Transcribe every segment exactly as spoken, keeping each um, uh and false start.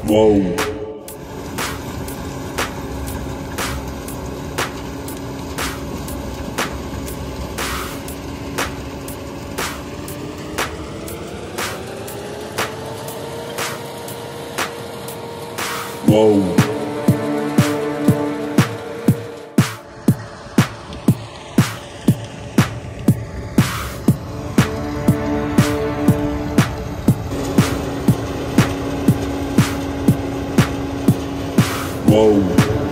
Whoa. Whoa. Whoa.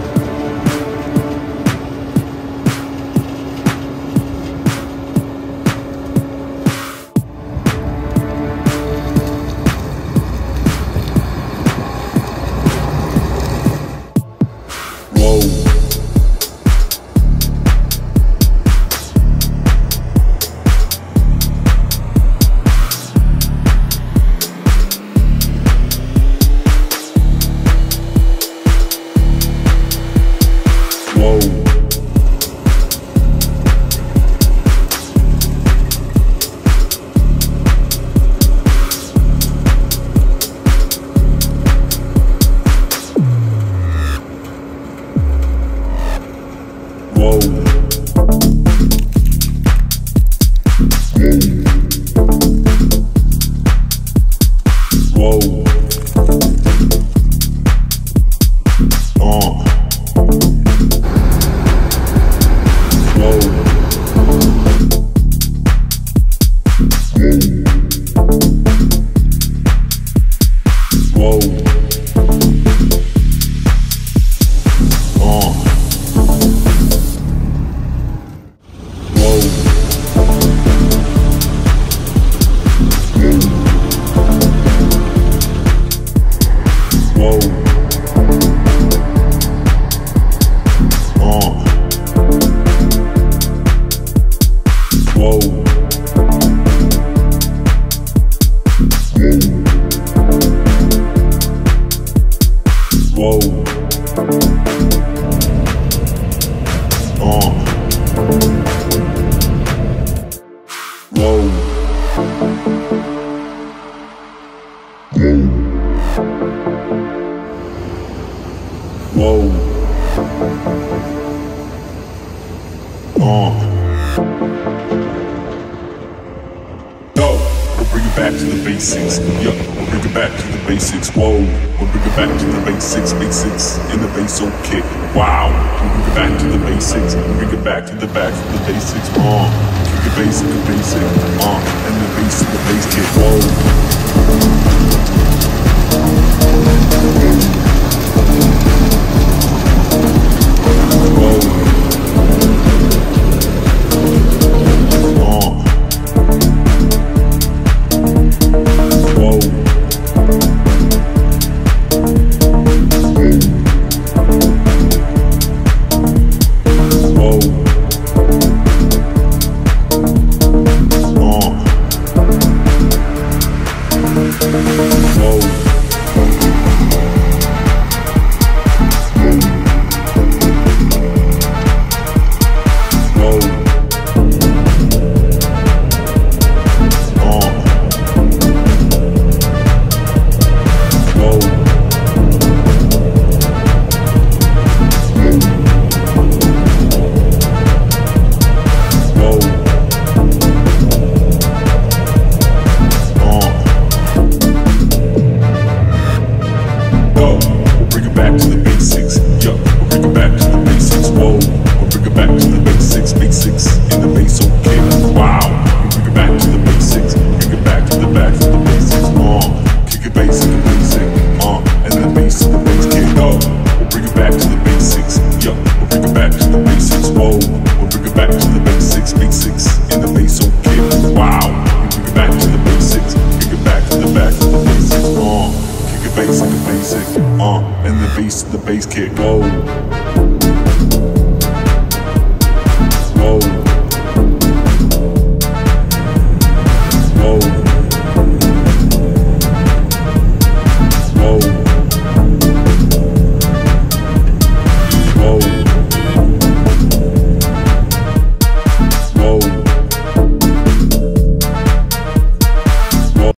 Whoa. Uh. Go. We'll bring it back to the basics. Yeah, we'll bring it back to the basics. Whoa. We'll bring it back to the basics. Basics in the bass kick. Wow. We'll bring it back to the basics. We'll bring it back to the back to the basics. Uh. Kick it basic, the basic. Uh. And the bass in the bass kick. Whoa. Basic, uh, and the bass, the bass kick, whoa.